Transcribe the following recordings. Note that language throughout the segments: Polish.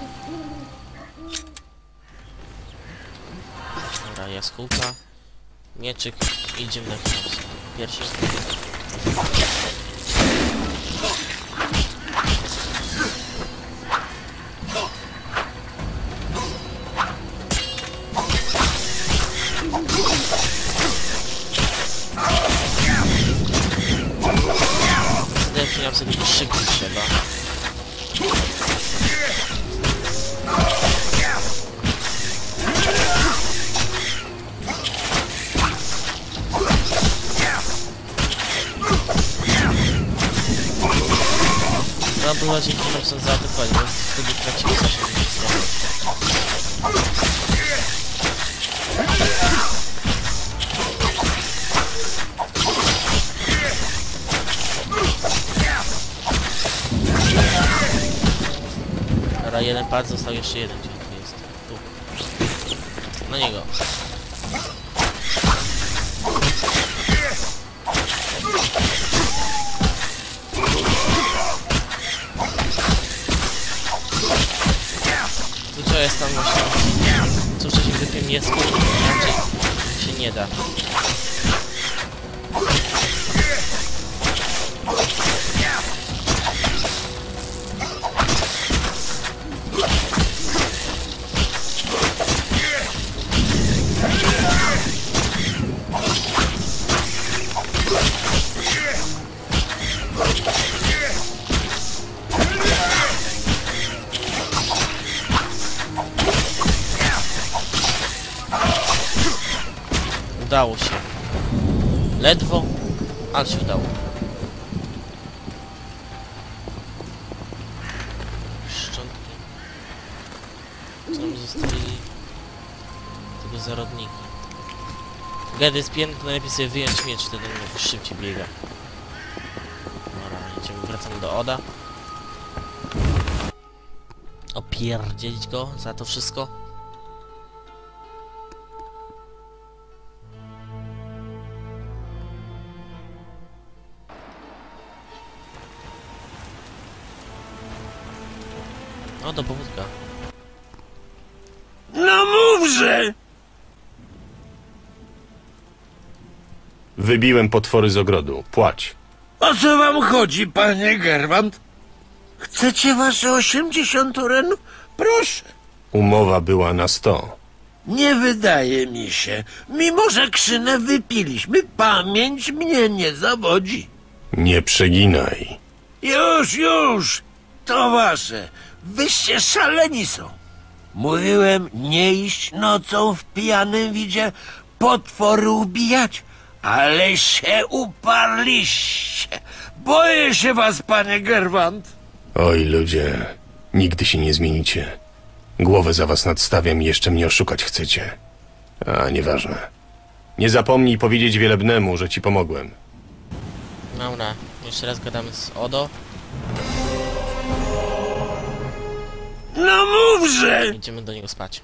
Dobra, jaskółka. Mieczyk. Idziemy na koniec. Pierwszy. Nam sobie szybko trzeba. No bo właśnie nam są zaatakować, bo wtedy tracimy zasięg. Dobra, jeden pad, został jeszcze jeden, gdzie tu jest? Tu. Na niego. Tu co jest tam właśnie? Co wcześniej wypiłem jest, inaczej się nie da. Udało się. Ledwo, ale się udało. Szczątki. Co nam zostawili? Tego zarodnika. Gdy jest piękny, to najlepiej sobie wyjąć miecz, wtedy on szybciej biega. Dobra, idziemy, wracamy do Oda. Opierdzielić go za to wszystko. O, do powódka. No mówże! Wybiłem potwory z ogrodu. Płać. O co wam chodzi, panie Gerwant? Chcecie wasze 80 renów? Proszę. Umowa była na 100. Nie wydaje mi się. Mimo że krzynę wypiliśmy, pamięć mnie nie zawodzi. Nie przeginaj. Już! To wasze. Wyście szaleni są. Mówiłem nie iść nocą w pijanym widzie potwory ubijać, ale się uparliście. Boję się was, panie Gerwant. Oj, ludzie. Nigdy się nie zmienicie. Głowę za was nadstawiam i jeszcze mnie oszukać chcecie. A, nieważne. Nie zapomnij powiedzieć Wielebnemu, że ci pomogłem. Dobra, jeszcze raz gadamy z Odo. No mówże! Idziemy do niego spać.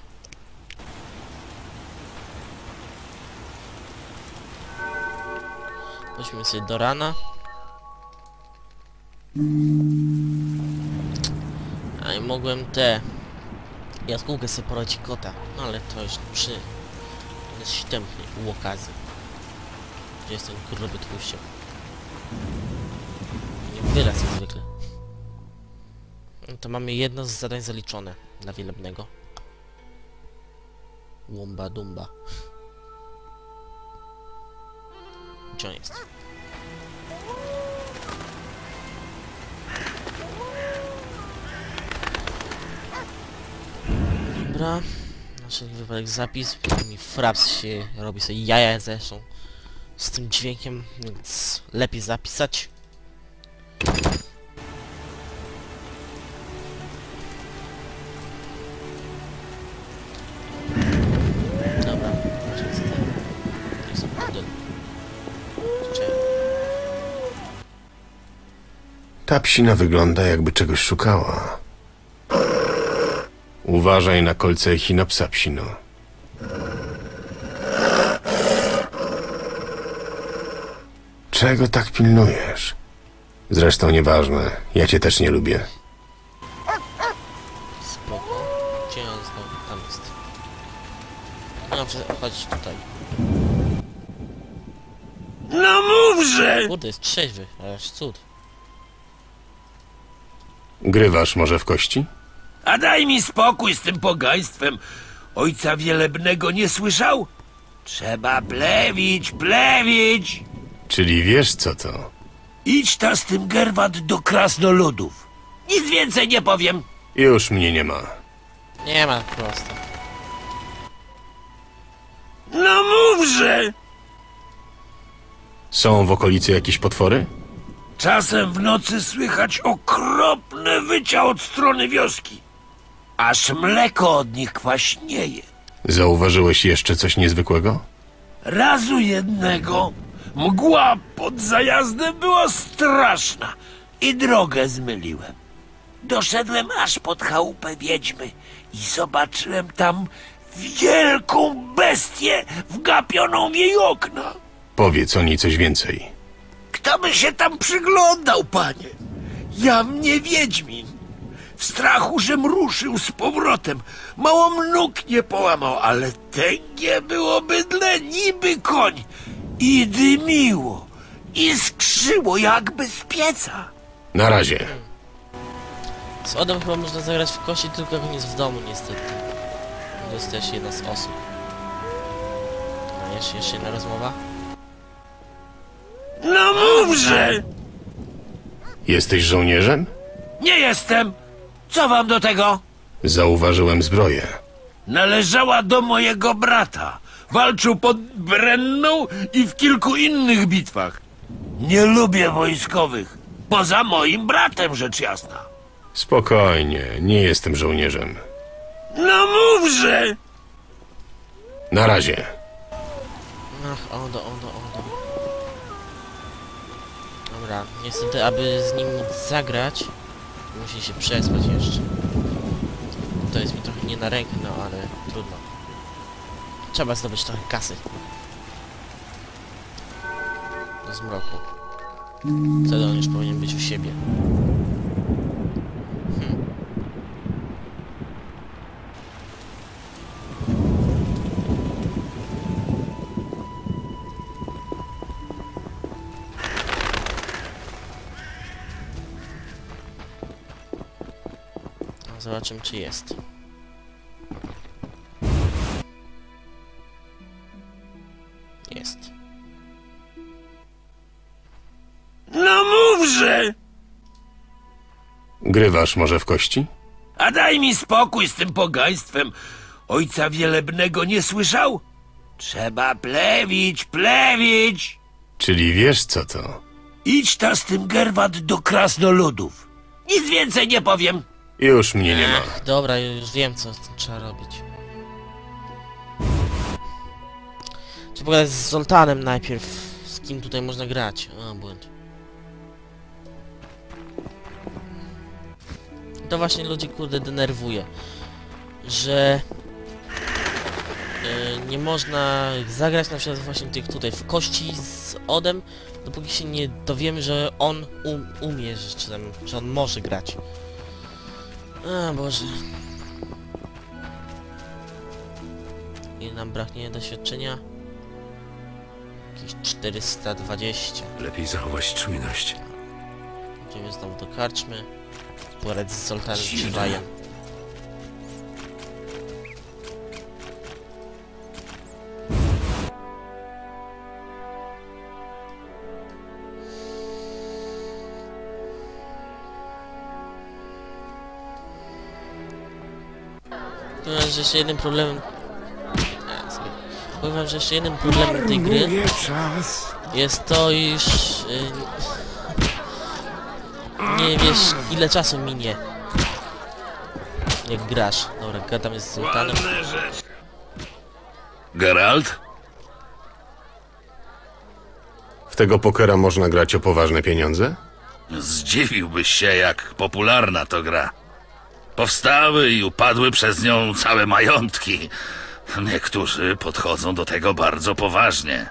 Weźmy sobie do rana. A i mogłem jaskółkę sobie porobić kota. No ale to już jest wstępnie u okazji. Gdzie jest ten gruby tłuściek? Nie wyraz jak zwykle. No to mamy jedno z zadań zaliczone dla Wielebnego. Łumba dumba. Gdzie on jest? Dobra. Na wszelki wypadek zapis. Mi fraps się robi sobie jaja zresztą z tym dźwiękiem, więc lepiej zapisać. Dobra, to jest model. Ta psina wygląda, jakby czegoś szukała. Uważaj na kolce echinopsa, psino. Czego tak pilnujesz? Zresztą nieważne, ja cię też nie lubię. Spoko. Może chodź tutaj. No mówże! Kurde, jest trzeźwy, aż cud. Grywasz może w kości? A daj mi spokój z tym pogaństwem. Ojca Wielebnego nie słyszał? Trzeba plewić, plewić! Czyli wiesz co to? Idź ta z tym Gerwat do krasnoludów. Nic więcej nie powiem. Już mnie nie ma. Nie ma prosto. No mówże! Są w okolicy jakieś potwory? Czasem w nocy słychać okropne wycia od strony wioski. Aż mleko od nich kwaśnieje. Zauważyłeś jeszcze coś niezwykłego? Razu jednego mgła pod zajazdem była straszna i drogę zmyliłem. Doszedłem aż pod chałupę wiedźmy i zobaczyłem tam wielką bestię wgapioną w jej okna. Powiedz o niej coś więcej. Kto by się tam przyglądał, panie? Ja mnie wiedźmin. W strachu, żem ruszył z powrotem. Mało nóg nie połamał, ale tęgie było bydle niby koń. I dymiło, i skrzyło jakby z pieca. Na razie. Z Odem chyba można zagrać w kości, tylko jak on jest w domu niestety. To jest też jedna z osób. A jeszcze jedna rozmowa? No mówże! Jesteś żołnierzem? Nie jestem. Co wam do tego? Zauważyłem zbroję. Należała do mojego brata. Walczył pod Brenną i w kilku innych bitwach. Nie lubię wojskowych. Poza moim bratem, rzecz jasna. Spokojnie, nie jestem żołnierzem. No mówże! Na razie. Ach, Odo. Dobra, niestety, aby z nim móc zagrać, musi się przespać jeszcze. To jest mi trochę nie na rękę, no ale trudno. Trzeba zdobyć trochę kasy. Do zmroku. Wtedy on już powinien być u siebie. Zobaczymy, czy jest. Jest. No mówże! Grywasz może w kości? A daj mi spokój z tym pogaństwem. Ojca Wielebnego nie słyszał? Trzeba plewić, plewić! Czyli wiesz co to? Idź ta z tym Gerwat do krasnoludów. Nic więcej nie powiem. Już mnie nie ma. Dobra, już wiem, co trzeba robić. Trzeba pogadać z Zoltanem najpierw. Z kim tutaj można grać? O, błąd. To właśnie ludzi, kurde, denerwuje. Że... nie można zagrać na przykład właśnie tych tutaj w kości z Odem, dopóki się nie dowiemy, że on umie, że on może grać. A Boże. Ile nam braknie doświadczenia? Jakieś 420. Lepiej zachować czujność. Idziemy znowu do karczmy. Poradź z Zoltanem Dziwajem. Powiem, że jeszcze jednym problemem... Powiem, że jeszcze jednym problemem tej gry jest to, iż... nie wiesz, ile czasu minie, jak grasz. Dobra, gadam jest z Zoltanem. Geralt? W tego pokera można grać o poważne pieniądze? Zdziwiłbyś się, jak popularna to gra. Powstały i upadły przez nią całe majątki. Niektórzy podchodzą do tego bardzo poważnie.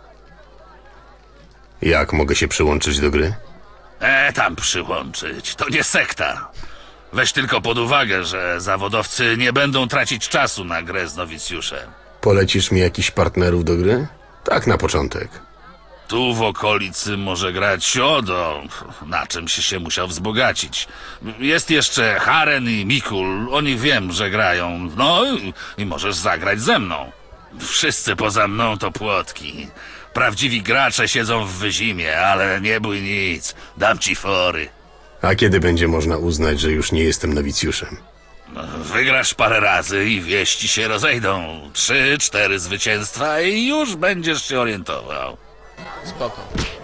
Jak mogę się przyłączyć do gry? Tam przyłączyć. To nie sekta. Weź tylko pod uwagę, że zawodowcy nie będą tracić czasu na grę z nowicjuszem. Polecisz mi jakichś partnerów do gry? Tak na początek. Tu w okolicy może grać Siodo, na czymś się musiał wzbogacić. Jest jeszcze Haren i Mikul, o nich wiem, że grają. No i możesz zagrać ze mną. Wszyscy poza mną to płotki. Prawdziwi gracze siedzą w wyzimie, ale nie bój nic, dam ci fory. A kiedy będzie można uznać, że już nie jestem nowicjuszem? Wygrasz parę razy i wieści się rozejdą. 3-4 zwycięstwa i już będziesz się orientował. Spoko.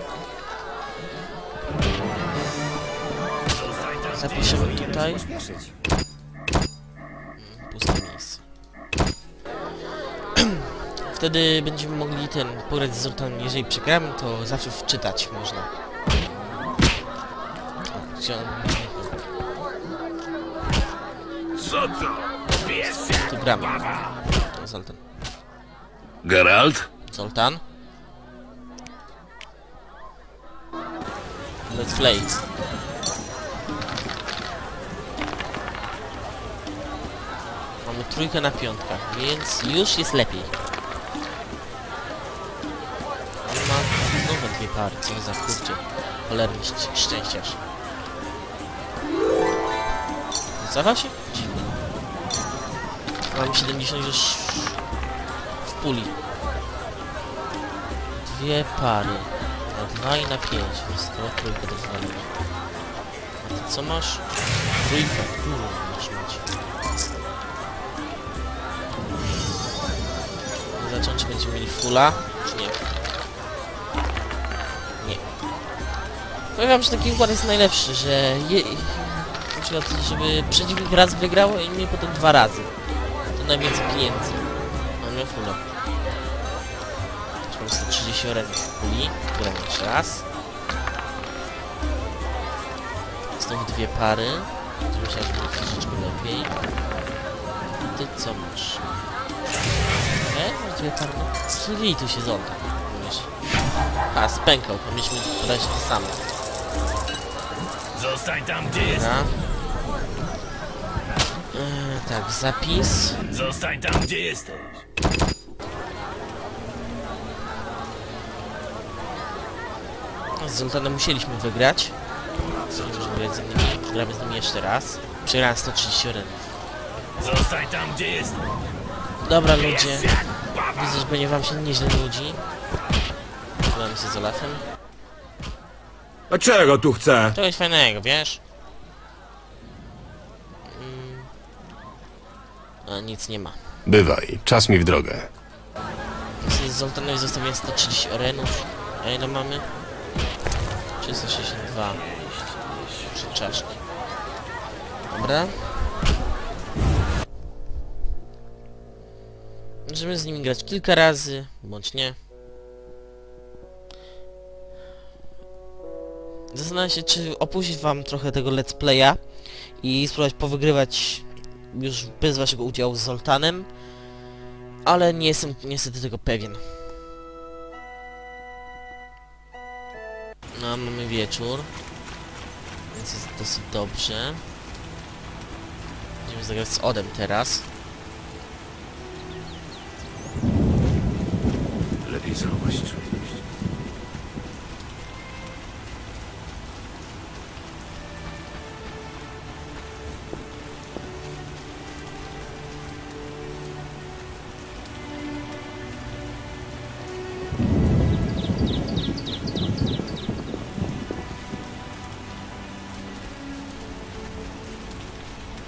Zapiszemy tutaj. Puste miejsce. Wtedy będziemy mogli pograć z Zoltanem. Jeżeli przegramy, to zawsze wczytać można. Co to? Pies? Tu gramy. Zoltan. Geralt? Zoltan. Let's play. Mamy trójkę na piątkach, więc już jest lepiej. On ma nowe dwie pary, co za kurczę. Cholerny szczęściarz. Zawa się? Dziwne. Mamy 70 już w puli. Dwie pary. Na 2 i na 5. Została trójka do zwalenia. A ty co masz? Trójkę. Masz mać. Zacząć, czy będziemy mieli fulla, czy nie? Nie. Powiem wam, że taki układ jest najlepszy, że na przykład, żeby przeciwnik raz wygrał i mnie potem 2 razy. To najwięcej pieniędzy. Mamy fulla. Mam 130 oręż w puli. Gramy jeszcze raz. Znów dwie pary. Myślałem, że będzie troszeczkę lepiej. A ty co masz? Masz dwie pary? Czyli tu się Zoltan. A, spękał. Powinniśmy brać to samo. Zostań tam, gdzie jesteś. Tak, zapis. Zostań tam, gdzie jesteś. Z Zoltanem musieliśmy wygrać. Możemy grać z innymi. Gramy z nimi jeszcze raz. Przegrałem 130 oręż. Zostań tam, gdzie jesteś. Dobra ludzie. Widzę, że będzie wam się nieźle nudzi. Gramy się z Olafem. A czego tu chce? Czegoś fajnego, wiesz? A nic nie ma. Bywaj, czas mi w drogę. Z Zoltanowi zostawiłem 130 orenów. A ile mamy? 362. 3 czaszki. Dobra. Możemy z nimi grać kilka razy, bądź nie. Zastanawiam się, czy opuścić wam trochę tego let's playa i spróbować powygrywać już bez waszego udziału z Zoltanem, ale nie jestem niestety tego pewien. No, mamy wieczór, więc jest dosyć dobrze. Będziemy zagrać z Odem teraz. Lepiej zauważyć.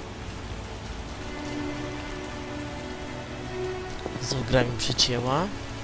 Znowu gra mi przycięła.